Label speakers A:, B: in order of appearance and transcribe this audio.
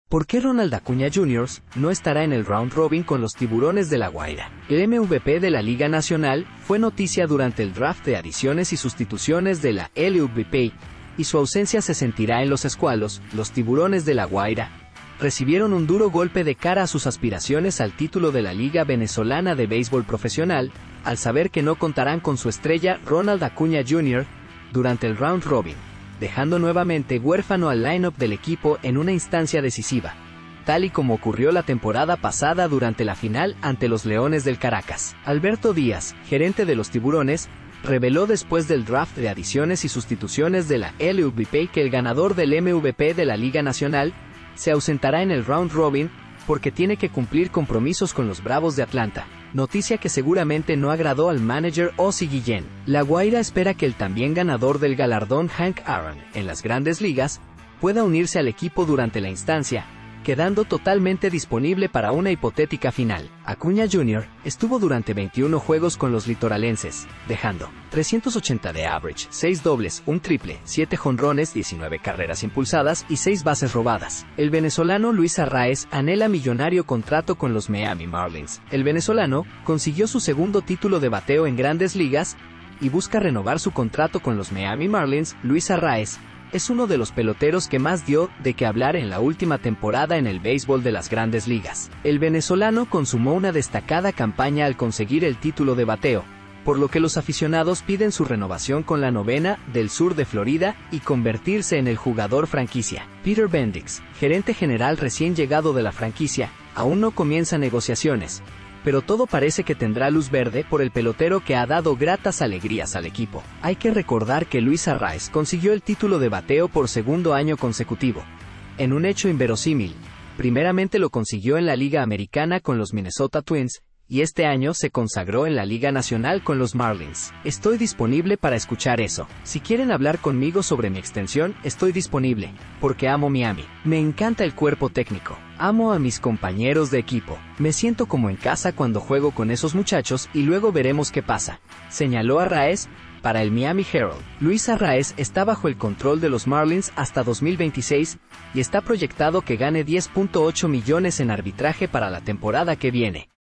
A: ¿Por qué Ronald Acuña Jr. no estará en el round robin con los Tiburones de La Guaira? El MVP de la Liga Nacional fue noticia durante el draft de adiciones y sustituciones de la LVP, y su ausencia se sentirá en los escualos. Los Tiburones de La Guaira recibieron un duro golpe de cara a sus aspiraciones al título de la Liga Venezolana de Béisbol Profesional, al saber que no contarán con su estrella Ronald Acuña Jr. durante el round robin, dejando nuevamente huérfano al line-up del equipo en una instancia decisiva, tal y como ocurrió la temporada pasada durante la final ante los Leones del Caracas. Alberto Díaz, gerente de los Tiburones, reveló después del draft de adiciones y sustituciones de la LVP que el ganador del MVP de la Liga Nacional se ausentará en el round robin porque tiene que cumplir compromisos con los Bravos de Atlanta, noticia que seguramente no agradó al manager Ozzie Guillén. La Guaira espera que el también ganador del galardón Hank Aaron en las Grandes Ligas pueda unirse al equipo durante la instancia, quedando totalmente disponible para una hipotética final. Acuña Jr. estuvo durante 21 juegos con los litoralenses, dejando 380 de average, 6 dobles, un triple, 7 jonrones, 19 carreras impulsadas y 6 bases robadas. El venezolano Luis Arraez anhela millonario contrato con los Miami Marlins. El venezolano consiguió su segundo título de bateo en Grandes Ligas y busca renovar su contrato con los Miami Marlins. Luis Arraez es uno de los peloteros que más dio de qué hablar en la última temporada en el béisbol de las Grandes Ligas. El venezolano consumó una destacada campaña al conseguir el título de bateo, por lo que los aficionados piden su renovación con la novena del sur de Florida y convertirse en el jugador franquicia. Peter Bendix, gerente general recién llegado de la franquicia, aún no comienza negociaciones, pero todo parece que tendrá luz verde por el pelotero que ha dado gratas alegrías al equipo. Hay que recordar que Luis Arraez consiguió el título de bateo por segundo año consecutivo, en un hecho inverosímil. Primeramente lo consiguió en la Liga Americana con los Minnesota Twins, y este año se consagró en la Liga Nacional con los Marlins. Estoy disponible para escuchar eso. Si quieren hablar conmigo sobre mi extensión, estoy disponible, porque amo Miami. Me encanta el cuerpo técnico. Amo a mis compañeros de equipo. Me siento como en casa cuando juego con esos muchachos y luego veremos qué pasa, señaló Arraez para el Miami Herald. Luis Arraez está bajo el control de los Marlins hasta 2026 y está proyectado que gane $10.8 millones en arbitraje para la temporada que viene.